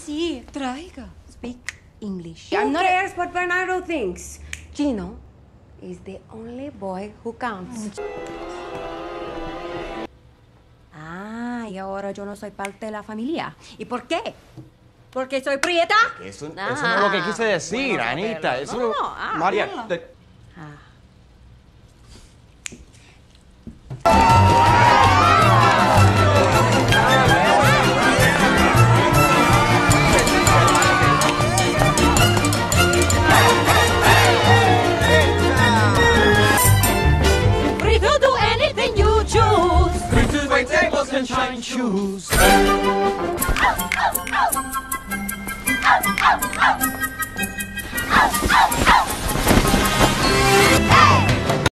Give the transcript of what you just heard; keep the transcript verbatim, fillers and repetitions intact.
sí. Traiga. Speak English. Who cares what Bernardo thinks? Gino is the only boy who counts. Ah, y ahora yo no soy parte de la familia. ¿Y por qué? ¿Porque soy prieta? Eso, Ah, eso no es lo que quise decir, bueno, Anita. pero- Eso no, no... no, ah, María, no. te- Ah. Free to do anything you choose. Free to wait tables and shine shoes. Ow, ow, ow.